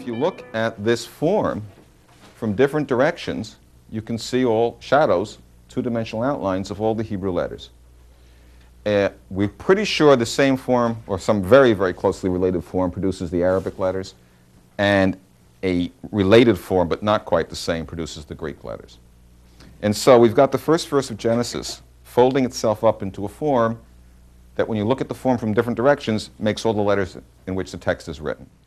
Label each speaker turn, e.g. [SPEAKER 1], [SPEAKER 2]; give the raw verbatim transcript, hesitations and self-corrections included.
[SPEAKER 1] if you look at this form from different directions, you can see all shadows, two-dimensional outlines of all the Hebrew letters. Uh, we're pretty sure the same form, or some very, very closely related form, produces the Arabic letters, and a related form, but not quite the same, produces the Greek letters. And so we've got the first verse of Genesis folding itself up into a form that, when you look at the form from different directions, makes all the letters in which the text is written.